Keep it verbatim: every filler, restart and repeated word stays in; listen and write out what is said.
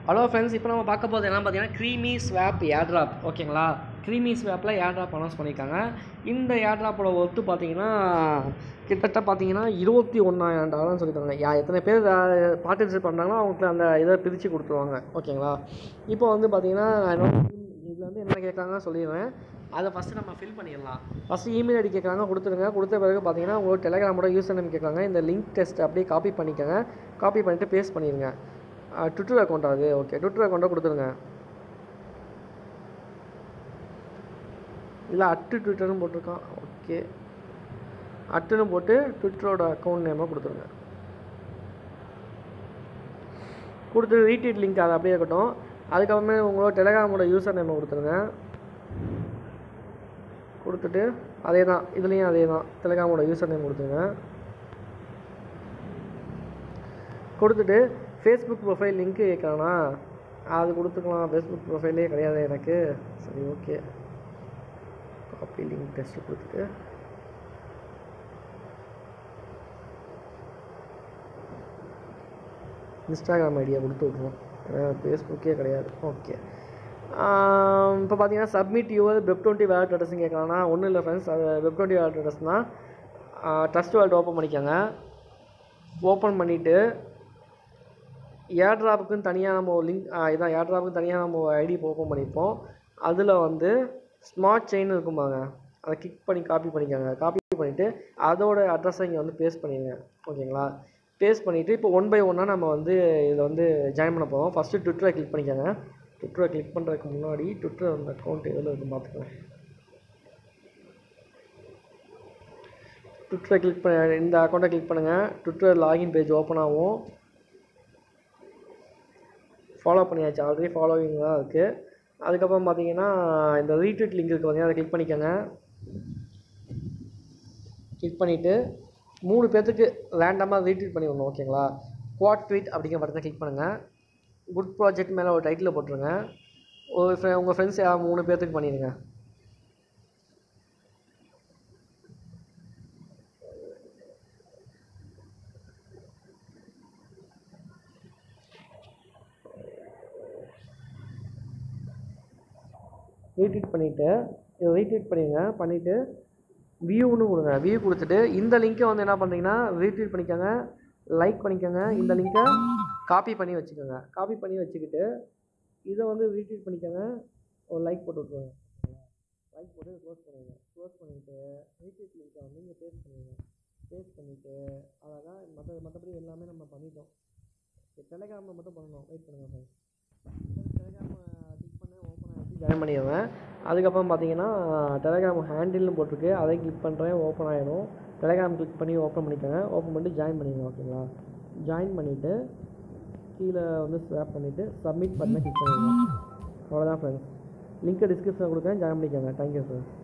Hello friends, இப்போ நம்ம பார்க்க போகிறது என்ன பார்த்தீங்கன்னா க்ரீமி ஸ்வாப் ஏர்ட்ராப். ஓகேங்களா, க்ரீமி ஸ்வாப்பில் ஏர்ட்ராப் அனௌன்ஸ் பண்ணியிருக்காங்க. இந்த ஏர்ட்ராப்போட ஒர்த்து பார்த்தீங்கன்னா கிட்டத்தட்ட பார்த்தீங்கன்னா இருபத்தி ஒன்றாயிரம் டாலர்னு சொல்லியிருக்காங்க. யா எத்தனை பேர் பார்ட்டிசிபேட் பண்ணுறாங்களோ அவங்களுக்கு அந்த இதை பிரித்து கொடுத்துருவாங்க. ஓகேங்களா, இப்போ வந்து பார்த்தீங்கன்னா இதில் வந்து என்ன கேட்குறாங்கன்னு சொல்லிடுறேன். அதை ஃபஸ்ட்டு நம்ம ஃபில் பண்ணிடலாம். ஃபஸ்ட்டு இமெயில் ஐடி கேட்குறாங்க, கொடுத்துருங்க. கொடுத்த பிறகு பார்த்தீங்கன்னா உங்களோட டெலிகிராமோட யூசர் நேம் கேட்குறாங்க. இந்த லிங்க் டெஸ்ட் அப்படியே காப்பி பண்ணிக்கோங்க. காப்பி பண்ணிவிட்டு பேஸ்ட் பண்ணிடுங்க. ட்விட்டர் அக்கௌண்ட் அது. ஓகே, ட்விட்டர் அக்கௌண்ட்டை கொடுத்துருங்க. இல்லை அட்டு ட்விட்டர்னு போட்டிருக்கான். ஓகே, அட்டுன்னு போட்டு ட்விட்டரோட அக்கௌண்ட் நேமாக கொடுத்துருங்க. கொடுத்துட்டு ரீட்வீட் லிங்க் அதை அப்படியே இருக்கட்டும். அதுக்கப்புறமே உங்களோட டெலிகிராமோட யூசர் நேமை கொடுத்துருங்க. கொடுத்துட்டு அதே தான் இதுலேயும் அதே தான் டெலிகிராமோட யூசர் நேம் கொடுத்துருங்க. கொடுத்துட்டு ஃபேஸ்புக் ப்ரொஃபைல் லிங்க்கு கேட்குறானா, அது கொடுத்துக்கலாம். ஃபேஸ்புக் ப்ரொஃபைலே கிடையாது எனக்கு. சரி, ஓகே, காப்பி லிங்க் டெஸ்ட்டு கொடுத்துட்டு இன்ஸ்டாகிராம் ஐடியா கொடுத்து விட்ருவோம். ஃபேஸ்புக்கே கிடையாது. ஓகே, இப்போ பார்த்தீங்கன்னா submit your web twenty wallet அட்ரஸ்ன்னு கேட்கலாம்னா ஒன்றும் இல்லை ஃப்ரெண்ட்ஸ். அது வெப் டுவெண்ட்டி வேலட் அட்ரஸ்னால் ட்ரஸ்ட் வேலட் ஓப்பன் பண்ணிக்கோங்க. ஓப்பன் பண்ணிவிட்டு ஏர்ட்ராப்புக்குன்னு தனியாக நம்ம ஒரு லிங்க் இதான் ஏர்ட்ராப்புக்கு தனியாக நம்ம ஒரு ஐடி ஓப்பன் பண்ணியிருப்போம். அதில் வந்து ஸ்மார்ட் செயின் இருக்குமாங்க, அதை கிளிக் பண்ணி காப்பி பண்ணிக்கோங்க. காப்பி பண்ணிவிட்டு அதோட அட்ரஸை இங்கே வந்து பேஸ்ட் பண்ணிடுங்க. ஓகேங்களா, பேஸ்ட் பண்ணிவிட்டு இப்போ ஒன் பை ஒன்னாக நம்ம வந்து இதில் வந்து ஜாயின் பண்ண போகிறோம். ஃபஸ்ட்டு ட்விட்டரை கிளிக் பண்ணிக்கோங்க. ட்விட்டரை கிளிக் பண்ணுறதுக்கு முன்னாடி ட்விட்டர் அந்த அக்கௌண்ட் எதில் இருக்குன்னு பார்த்துக்கோங்க. ட்விட்டரை கிளிக் பண்ண இந்த அக்கௌண்ட்டை கிளிக் பண்ணுங்கள். ட்விட்டர் லாகின் பேஜ் ஓப்பன் ஆகும். ஃபாலோ பண்ணியாச்சு, ஆல்ரெடி ஃபாலோவிங் தான் இருக்குது. அதுக்கப்புறம் பார்த்தீங்கன்னா இந்த ரீட்வீட் லிங்க் இருக்குது பார்த்தீங்கன்னா அதை கிளிக் பண்ணிக்கோங்க. கிளிக் பண்ணிவிட்டு மூணு பேர்த்துக்கு ரேண்டமாக ரீட்வீட் பண்ணி விடணும். ஓகேங்களா, குவாட் ட்வீட் அப்படிங்கிற பட்டத்தை கிளிக் பண்ணுங்கள். குட் ப்ராஜெக்ட் மேலே ஒரு டைட்டில் போட்டுருங்க. ஒரு ஃப்ரெ உங்கள் ஃப்ரெண்ட்ஸ் யார் மூணு பேர்த்துக்கு பண்ணிடுங்க. ரீட்வீட் பண்ணிவிட்டு இதை ரீட்வீட் பண்ணிடுங்க. பண்ணிவிட்டு வியூன்னு கொடுங்க. வியூ கொடுத்துட்டு இந்த லிங்க்கை வந்து என்ன பண்ணுறீங்கன்னா ரீட்வீட் பண்ணிக்கோங்க, லைக் பண்ணிக்கோங்க. இந்த லிங்க்கை காப்பி பண்ணி வச்சுக்கோங்க. காப்பி பண்ணி வச்சுக்கிட்டு இதை வந்து ரீட்வீட் பண்ணிக்கோங்க, ஒரு லைக் போட்டு விட்ருவாங்க. லைக் போட்டு க்ளோஸ் பண்ணுங்கள். க்ளோஸ் பண்ணிவிட்டு ரீட்வீட் லிங்க்கை வந்து இங்கே பேஸ்ட் பண்ணிடுங்க. பேஸ்ட் பண்ணிவிட்டு அழகாக மற்ற மற்றபடி எல்லாமே நம்ம பண்ணிட்டோம். டெலிகிராமில் மட்டும் பண்ணணும். வெயிட் பண்ணுங்கள் ஃப்ரெண்ட்ஸ். டெலிகிராம் கிளிக் பண்ண ஓப்பன் ஆகிடுச்சு, ஜாயின் பண்ணிடுவேன். அதுக்கப்புறம் பார்த்தீங்கன்னா டெலிகிராம் ஹேண்டில்னு போட்டிருக்கு, அதை கிளிக் பண்ணுறேன், ஓப்பன் ஆகிடும். டெலிகிராம் கிளிக் பண்ணி ஓப்பன் பண்ணிக்கோங்க. ஓப்பன் பண்ணிட்டு ஜாயின் பண்ணிடுங்க. ஓகேங்களா, ஜாயின் பண்ணிவிட்டு கீழே வந்து ஸ்வாப் பண்ணிவிட்டு சப்மிட் பண்ண கிளிக் பண்ணிடுங்க. அவ்வளோதான் ஃப்ரெண்ட்ஸ். லிங்க்கை டிஸ்கிரிப்ஷனில் கொடுக்குறேன், ஜாயின் பண்ணிக்கோங்க. Thank you friends.